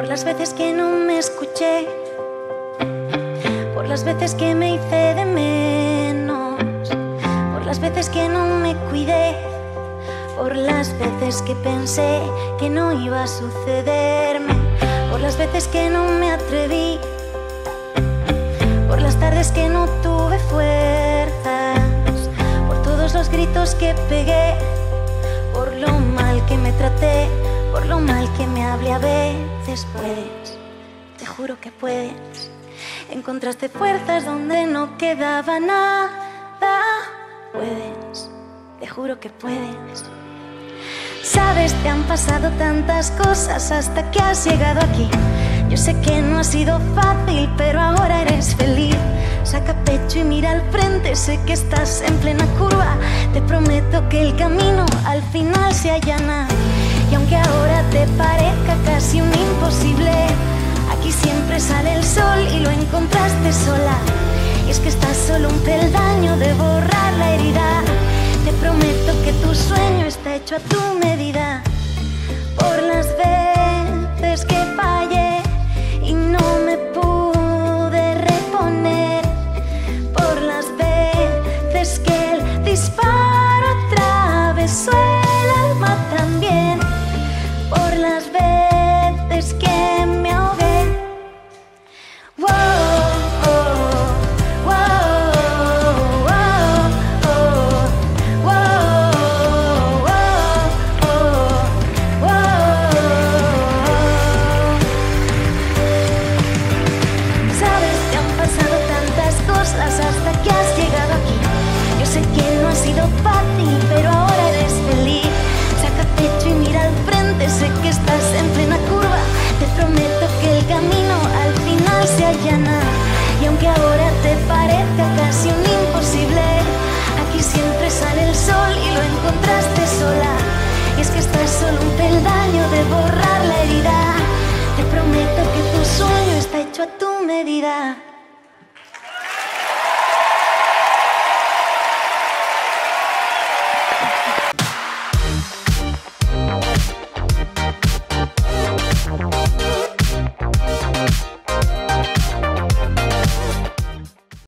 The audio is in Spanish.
por las veces que no me escuché, por las veces que me hice de menos, por las veces que no me cuidé, por las veces que pensé que no iba a sucederme, por las veces que no me atreví, por las tardes que no tuve fuerzas, por todos los gritos que pegué, por lo mal que me traté, por lo mal que me hablé a veces. Puedes, te juro que puedes. Encontraste fuerzas donde no quedaba nada. Puedes, te juro que puedes. Sabes, te han pasado tantas cosas hasta que has llegado aquí. Yo sé que no ha sido fácil, pero ahora eres feliz. Saca pecho y mira al frente, sé que estás en plena curva. Te prometo que el camino al final se allana. Y aunque ahora te parezca casi un imposible, aquí siempre sale el sol y lo encontraste sola. Y es que estás solo un peldaño de borrar la herida. Te prometo que tu sueño está hecho a tu medida. Por las veces que fallé y no me pude reponer, por las veces que el disparo atravesó el alma también, por las veces que me ahogué. Wow, oh, wow, oh, oh, wow, oh, oh, wow. Sabes, te han pasado tantas cosas hasta que has llegado aquí. Yo sé que no ha sido fácil, pero ahora eres feliz. Saca pecho y mira al frente, sé que estás en plena curva. Te prometo que el camino al final se allana. Y aunque ahora te parezca casi un imposible, aquí siempre sale el sol y lo encontraste sola. Y es que estás solo un peldaño de borrar la herida. Te prometo que tu sueño está hecho a tu medida.